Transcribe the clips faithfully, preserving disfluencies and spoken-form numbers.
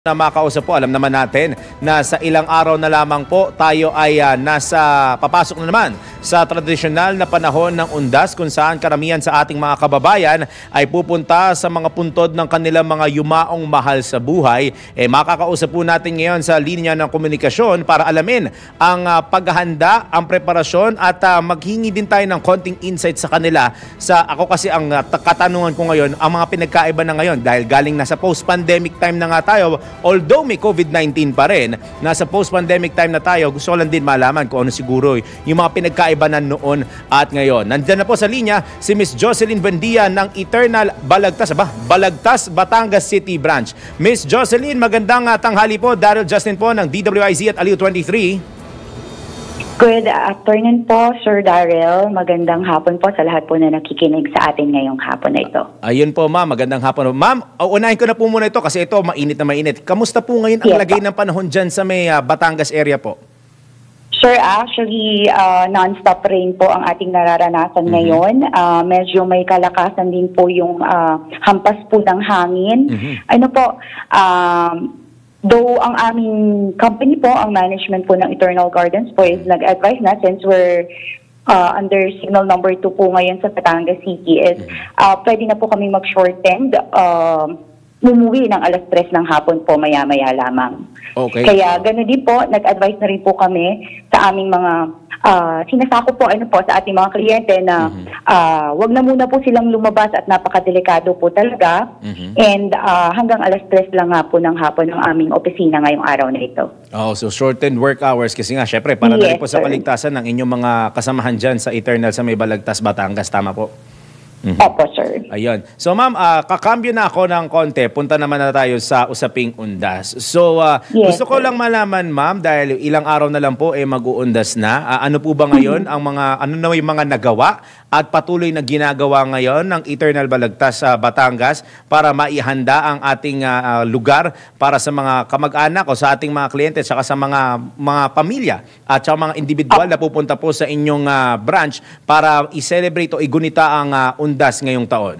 Na makausap po, alam naman natin na sa ilang araw na lamang po tayo ay uh, nasa papasok na naman sa tradisyonal na panahon ng undas kung saan karamihan sa ating mga kababayan ay pupunta sa mga puntod ng kanilang mga yumaong mahal sa buhay. Eh, makakausap po natin ngayon sa linya ng komunikasyon para alamin ang uh, paghahanda, ang preparasyon at uh, maghingi din tayo ng konting insight sa kanila. Sa ako kasi ang uh, katanungan ko ngayon, ang mga pinagkaiba na ngayon dahil galing nasa post-pandemic time na nga tayo. Although may COVID nineteen pa rin, nasa post-pandemic time na tayo, gusto ko lang din malaman kung ano siguro yung mga pinagkaiba na noon at ngayon. Nandiyan na po sa linya si Miss Jocelyn Buendia ng Eternal Balagtas, ba? Balagtas, Batangas City Branch. Miss Jocelyn, magandang uh, tanghali po. Daryl Justin po ng D W I Z at Aliw twenty-three. Good afternoon po, Sir Daryl. Magandang hapon po sa lahat po na nakikinig sa atin ngayong hapon na ito. Ayun po, ma'am. Magandang hapon. Ma'am, unahin ko na po muna ito kasi ito mainit na mainit. Kamusta po ngayon ang yes, lagay ng panahon dyan sa may uh, Batangas area po? Sir, actually, uh, non-stop rain po ang ating nararanasan mm-hmm. ngayon. Uh, medyo may kalakasan din po yung uh, hampas po ng hangin. Mm-hmm. Ano po, um, though ang aming company po, ang management po ng Eternal Gardens po is nag-advise na since we're uh, under signal number two po ngayon sa Batangas City is uh, pwede na po kami mag-shortened uh, umuwi ng alas tres ng hapon po maya-maya lamang. Okay. Kaya gano'n din po, nag-advise na rin po kami sa aming mga uh, sinasako po ano po sa ating mga kliyente na mm-hmm. uh, wag na muna po silang lumabas at napakadelikado po talaga. Mm-hmm. And uh, hanggang alas tres lang nga po ng hapon ng aming opisina ngayong araw na ito. Oh, so shortened work hours kasi nga syempre para yes, na rin po sa kaligtasan ng inyong mga kasamahan dyan sa Eternal sa may Balagtas, Batangas. Tama po? Mm-hmm. Opo, sir. Ayun. So, ma'am, uh, kakambyo na ako ng konti. Punta naman na tayo sa usaping undas. So, uh, yes, gusto ko sir. lang malaman, ma'am, dahil ilang araw na lang po eh mag-uundas na. Uh, ano po ba ngayon mm-hmm. ang mga, ano na yung mga nagawa at patuloy na ginagawa ngayon ng Eternal Balagtas sa uh, Batangas para maihanda ang ating uh, lugar para sa mga kamag-anak o sa ating mga kliyente at sa mga, mga pamilya at sa mga individual oh. na pupunta po sa inyong uh, branch para i-celebrate o igunita ang uh, undas ngayong taon?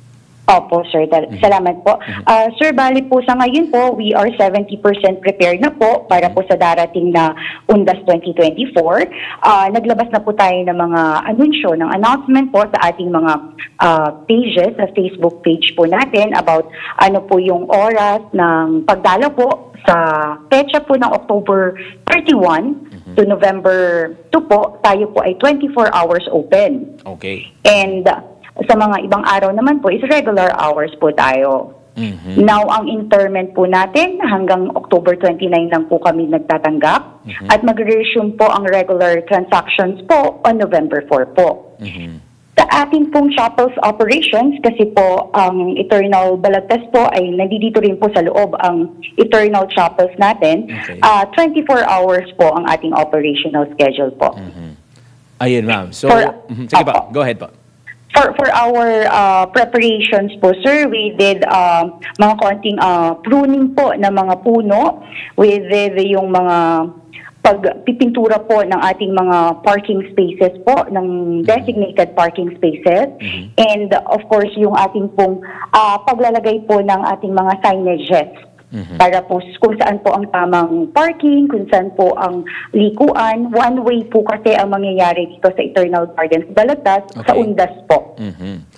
Opo, sir. Salamat po. Uh, sir, bali po sa ngayon po, we are seventy percent prepared na po para po sa darating na Undas twenty twenty-four. Uh, naglabas na po tayo ng mga anunsyo, ng announcement po sa ating mga uh, pages, sa Facebook page po natin about ano po yung oras ng pagdalo po sa petsa po ng October thirty-one mm-hmm. to November two po, tayo po ay twenty-four hours open. Okay. And uh, sa mga ibang araw naman po is regular hours po tayo. Mm-hmm. Now, ang interment po natin hanggang October twenty-nine lang po kami nagtatanggap mm-hmm. at mag-resume po ang regular transactions po on November four po. Mm-hmm. Sa ating pong shuttles operations, kasi po ang Eternal Balagtas po ay nandito rin po sa loob ang Eternal shuttles natin. Okay. Uh, twenty-four hours po ang ating operational schedule po. Mm-hmm. Ayun, ma'am. So, For, mm-hmm. sige pa, go ahead po. For for our uh, preparations po, sir, we did uh, mga konting uh, pruning po ng mga puno. We did yung mga pagpipintura po ng ating mga parking spaces po, ng designated parking spaces. Mm-hmm. And of course, yung ating pong uh, paglalagay po ng ating mga signages. Mm-hmm. Para po kung saan po ang tamang parking, kung saan po ang likuan. One way po kasi ang mangyayari dito sa Eternal Gardens Balagtas, okay. sa undas po. Mm-hmm.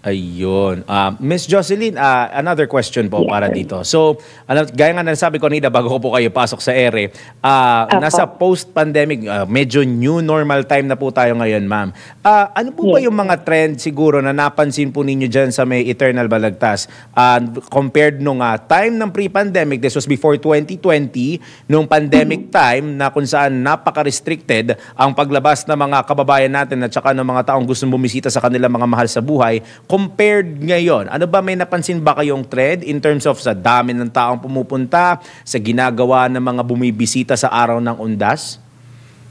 Ayun. Uh, Miss Jocelyn, uh, another question po yes, para sir. dito. So, alam, gaya nga nasabi ko nila bago ko po kayo pasok sa ere, uh, nasa post-pandemic, uh, medyo new normal time na po tayo ngayon, ma'am. Uh, ano po yes. ba yung mga trend siguro na napansin po ninyo dyan sa may Eternal Balagtas uh, compared nung uh, time ng pre-pandemic, this was before twenty twenty, nung pandemic mm-hmm. time na kung saan napaka-restricted ang paglabas ng mga kababayan natin at saka ng mga taong gustong bumisita sa kanilang mga mahal sa buhay, compared ngayon, ano ba may napansin ba kayong trend in terms of sa dami ng taong pumupunta, sa ginagawa ng mga bumibisita sa araw ng undas?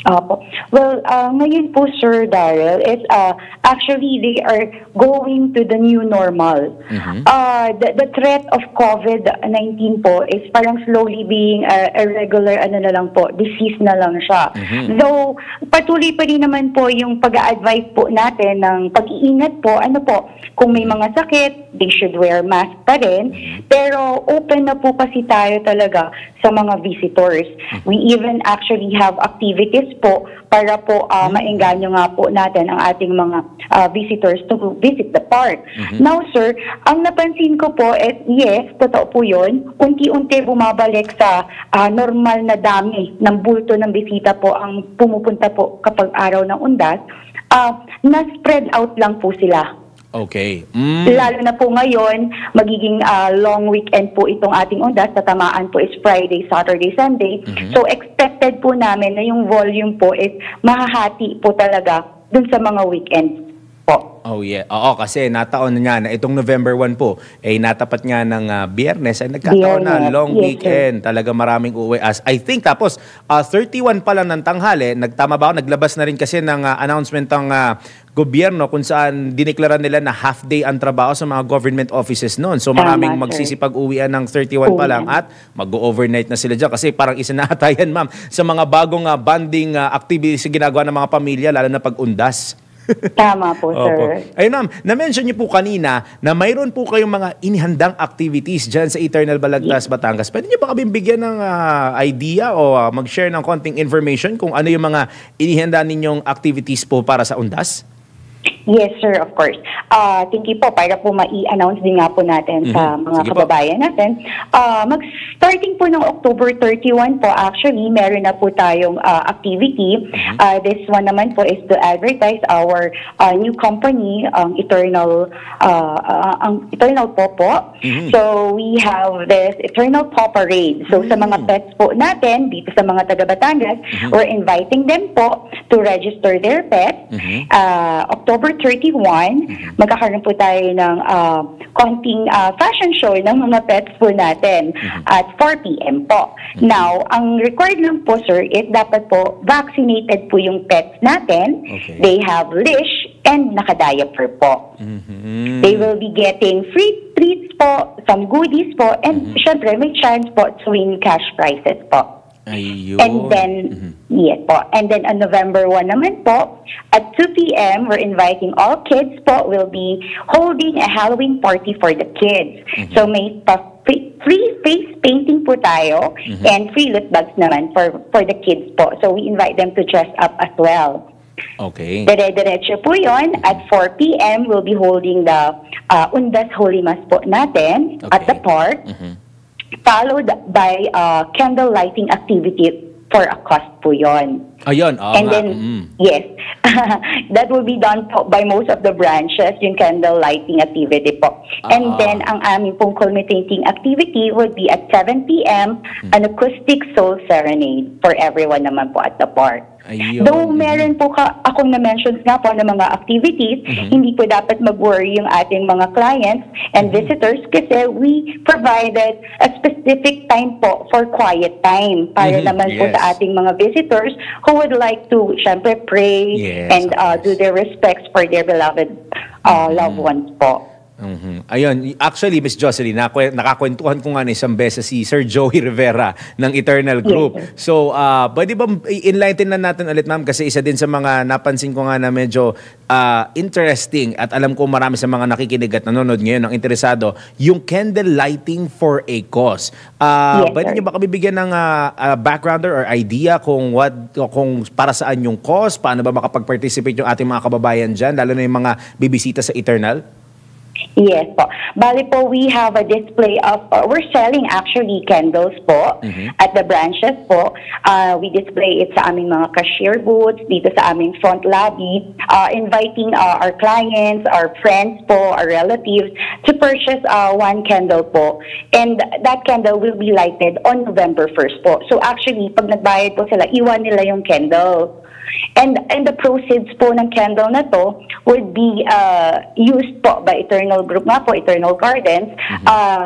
Opo. Well, uh, ngayon po, Sir Daryl, is uh, actually they are going to the new normal. Mhm. Uh, the, the threat of COVID nineteen po is parang slowly being a, a regular ano na lang po, disease na lang siya. Mhm. Though, patuloy pa rin naman po yung pag-a-advise po natin ng pag-iingat po, ano po, kung may mga sakit, they should wear mask pa rin. Pero open na po kasi tayo talaga sa mga visitors. We even actually have activities po para po uh, maengganyo nga po natin ang ating mga uh, visitors to visit the park. Now, sir, ang napansin ko po is, yes, totoo po yun, unti-unti bumabalik sa uh, normal na dami ng bulto ng bisita po ang pumupunta po kapag araw ng undas, uh, na-spread out lang po sila. Okay. Mm. Lalo na po ngayon, magiging uh, long weekend po itong ating undas. Tatamaan po is Friday, Saturday, Sunday. Mhm. So expected po namin na yung volume po is mahahati po talaga dun sa mga weekends po. Oh yeah. Oo, kasi nataon nga na itong November first po, eh natapat nga ng uh, Biyernes ay nagkataon na Biyernes, long yes, weekend. Talaga maraming uuwi. As I think tapos uh, thirty-one pa lang ng tanghali, nagtama ba ako? Naglabas na rin kasi ng uh, announcement ng uh, gobyerno kung saan dineklara nila na half day ang trabaho sa mga government offices noon. So maraming Tama, sir. magsisipag-uwian ng thirty-one pa lang at mag-overnight na sila dyan. Kasi parang isa na ata yan, ma'am, sa mga bagong uh, bonding uh, activities na ginagawa ng mga pamilya, lalo na pag-undas. Tama po, sir. Opo. Ayun, ma'am, na-mention niyo po kanina na mayroon po kayong mga inihandang activities dyan sa Eternal Balagtas, Batangas. Pwede niyo ba kami bigyan ng uh, idea o uh, mag-share ng konting information kung ano yung mga inihanda ninyong activities po para sa undas? Yes, sir, of course. Uh, thank you po para po mai-announce din nga po natin sa Mhm. mga Sige po. kababayan natin. Uh, mag-starting po ng October thirty-one po, actually, meron na po tayong uh, activity. Uh, this one naman po is to advertise our uh, new company, ang Eternal, uh, uh, ang Eternal po po. Mhm. So, we have this Eternal Paw Parade. So, sa mga pets po natin, dito sa mga taga Batangas, we're inviting them po to register their pets. Mhm. Uh, October thirty-one, magkakaroon po tayo ng uh, konting uh, fashion show ng mga pets po natin at four p m po. Now, ang required lang po, sir, is dapat po vaccinated po yung pets natin. Okay. They have leash and naka-diaper po. Mhm. They will be getting free treats po, some goodies po, and syempre may chance po to win cash prizes po. Ayun. And then, yes po. And then on November first naman po, at two p m, we're inviting all kids po. We'll be holding a Halloween party for the kids. So may pa- free, free face painting po tayo and free loot bags naman for, for the kids po. So we invite them to dress up as well. Okay. Dire-diretso po yun. At four p m, we'll be holding the uh, Undas Holy Mass po natin at the Okay. park. Mhm. Followed by uh, candle lighting activity for a cost po yun. Ayun. Oo And nga. then, Mhm. yes, that will be done po by most of the branches, yung candle lighting activity po. And Ah. then, ang aming pong culminating activity would be at seven p m, an acoustic soul serenade for everyone naman po at the park. Ayun. Though meron po ka, akong na-mentions nga po ng mga activities, hindi po dapat mag-worry yung ating mga clients and visitors kasi we provided a specific time po for quiet time para Mhm, naman po yes. sa ating mga visitors who would like to, syempre, pray Yes, and of uh, course. do their respects for their beloved uh, loved ones po. Mhm. Ayun, actually, Miss Jocelyn, nakwe- nakakwentuhan ko nga na isang beses si Sir Joey Rivera ng Eternal Group. Yes, So, uh, pwede ba i-enlighten na natin ulit, ma'am? Kasi isa din sa mga napansin ko nga na medyo uh, interesting at alam ko marami sa mga nakikinig at nanonood ngayon ang interesado, yung candle lighting for a cause. Uh, Yes, pwede sir. niyo ba kami bigyan ng uh, uh, backgrounder or idea kung what kung para saan yung cause, paano ba makapag-participate yung ating mga kababayan dyan, lalo na yung mga bibisita sa Eternal? Yes po. Bali po, we have a display of, uh, we're selling actually candles po at the branches po. Uh, we display it sa aming mga cashier booths, dito sa aming front lobby, uh, inviting uh, our clients, our friends po, our relatives to purchase uh, one candle po. And that candle will be lighted on November first po. So actually, pag nagbayad po sila, iwan nila yung candle. And and the proceeds po ng candle na to would be uh, used po by Eternal Group nga po, Eternal Gardens, uh,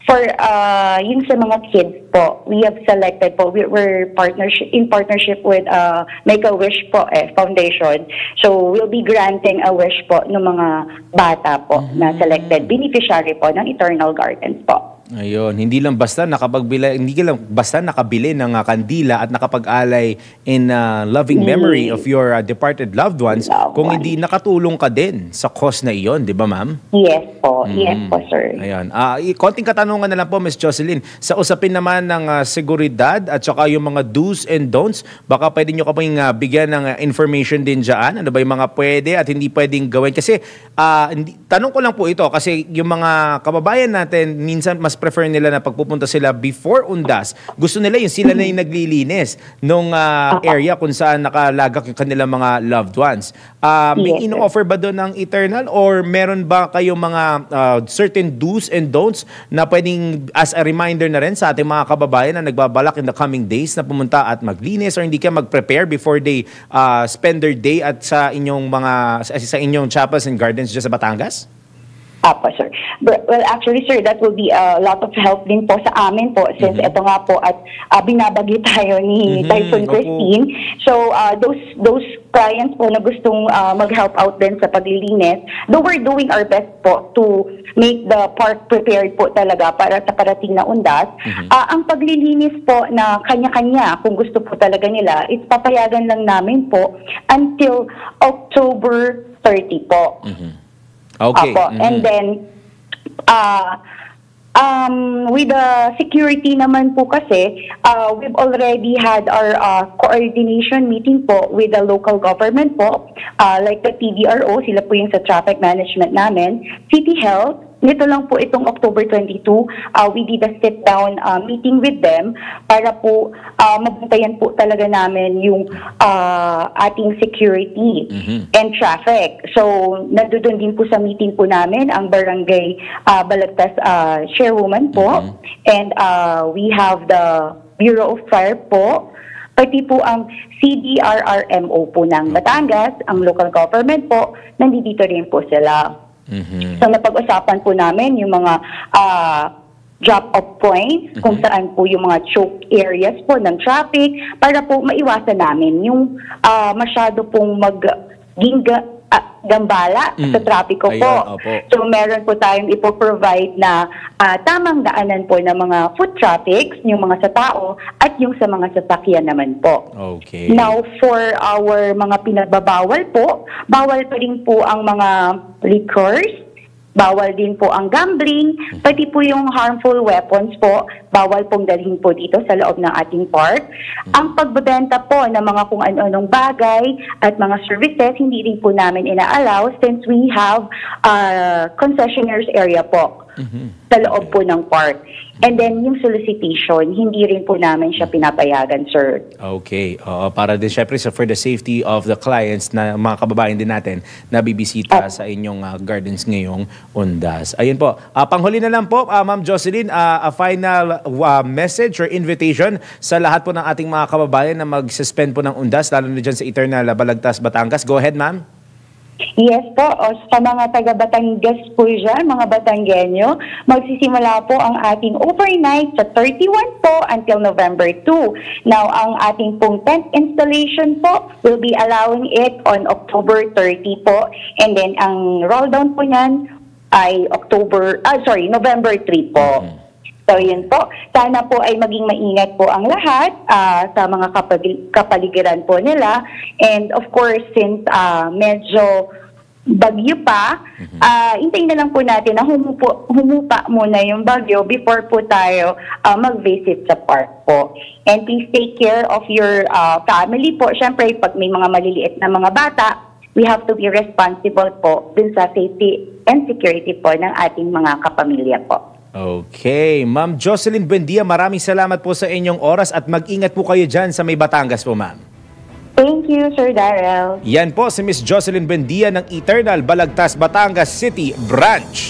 for uh, yung sa mga kids po, we have selected po, we, we're partnership, in partnership with uh, Make-A-Wish po eh, Foundation. So we'll be granting a wish po ng mga bata po mm-hmm. na selected beneficiary po ng Eternal Gardens po. Ayun, hindi lang basta nakapagbili, hindi lang basta nakabili ng uh, kandila at nakapag-alay in uh, loving memory mm. of your uh, departed loved ones, loved kung ones. Hindi nakatulong ka din sa cause na iyon, di ba ma'am? Yes po, mm. yes po sir. Ayun, uh, konting katanungan na lang po Miss Jocelyn, sa usapin naman ng uh, seguridad at saka yung mga do's and don'ts, baka pwede nyo ka pong uh, bigyan ng uh, information din dyan, ano ba yung mga pwede at hindi pwedeng gawin? Kasi uh, hindi, tanong ko lang po ito, kasi yung mga kababayan natin, minsan mas prefer nila na pagpupunta sila before undas. Gusto nila yung sila na yung naglilinis nung uh, area kung saan nakalagak yung kanilang mga loved ones. Uh, may yes, ino-offer ba doon ng Eternal or meron ba kayong mga uh, certain do's and don'ts na pwedeng as a reminder na rin sa ating mga kababayan na nagbabalak in the coming days na pumunta at maglinis or hindi ka mag-prepare before they uh, spend their day at sa inyong mga sa, sa inyong chapels and gardens dyan sa Batangas? Apo, sir. But, well, actually, sir, that will be a lot of help din po sa amin po since mm-hmm. ito nga po at uh, binabagi tayo ni mm-hmm. Typhoon Christine. So, uh, those those clients po na gustong uh, mag-help out din sa paglilinis, though we're doing our best po to make the park prepared po talaga para sa parating na undas, mm-hmm. uh, ang paglilinis po na kanya-kanya, kung gusto po talaga nila, it's papayagan lang namin po until October thirtieth po. Mm-hmm. Okay. Apo. Mm-hmm. And then, uh, um, with the security naman po kasi, uh, we've already had our uh, coordination meeting po with the local government po, uh, like the T D R O, sila po yung sa traffic management namin, City Health. Nito lang po itong October twenty-two, uh, we did a sit-down uh, meeting with them para po uh, mabantayan po talaga namin yung uh, ating security mm-hmm. and traffic. So, nandoon din po sa meeting po namin ang Barangay uh, Balagtas uh, Chairwoman po mm-hmm. and uh, we have the Bureau of Fire po, pati po ang C D R R M O po ng Batangas, ang local government po, nandito rin po sila. Mm-hmm. So napag-usapan po namin yung mga uh, drop-off points, mm-hmm. kung saan po yung mga choke areas po ng traffic para po maiwasan namin yung uh, masyado pong mag-ginga uh, gambala mm. sa trapiko po. Ayun, so meron po tayong ipoprovide na uh, tamang daanan po ng mga foot traffics, yung mga sa tao at yung sa mga sasakyan naman po. Okay. Now for our mga pinagbabawal po, bawal pa rin po ang mga liquors, bawal din po ang gambling, pati po yung harmful weapons po, bawal pong dalhin po dito sa loob ng ating park. Ang pagbebenta po ng mga kung ano-anong bagay at mga services, hindi rin po namin ina-allow since we have uh, concessionaires area po mm-hmm. sa loob po ng park. And then yung solicitation, hindi rin po namin siya pinapayagan, sir. Okay. Uh, para din syempre so for the safety of the clients na mga kababayan din natin na bibisita oh. sa inyong uh, gardens ngayong undas. Ayun po. Uh, panghuli na lang po, uh, Ma'am Jocelyn, uh, a final uh, message or invitation sa lahat po ng ating mga kababayan na mag-suspend po ng undas, lalo na dyan sa Eternal Balagtas, Batangas. Go ahead, ma'am. Yes po, o sa mga taga-Batangas po dyan, mga Batanggenyo, magsisimula po ang ating overnight sa thirty-one po until November two. Now, ang ating pong tent installation po will be allowing it on October thirtieth po. And then, ang roll down po niyan ay October, ah, sorry, November third po. Mm-hmm. So, yun po. Sana po ay maging maingat po ang lahat uh, sa mga kapag- kapaligiran po nila. And of course, since uh, medyo bagyo pa, mm-hmm. uh, hintayin na lang po natin na humupo, humupa muna yung bagyo before po tayo uh, mag-visit sa park po. And please take care of your uh, family po. Siyempre, pag may mga maliliit na mga bata, we have to be responsible po dun sa safety and security po ng ating mga kapamilya po. Okay. Ma'am Jocelyn Buendia, maraming salamat po sa inyong oras at mag-ingat po kayo dyan sa may Batangas po, ma'am. Thank you, Sir Darrell. Yan po si Miss Jocelyn Buendia ng Eternal Balagtas, Batangas City Branch.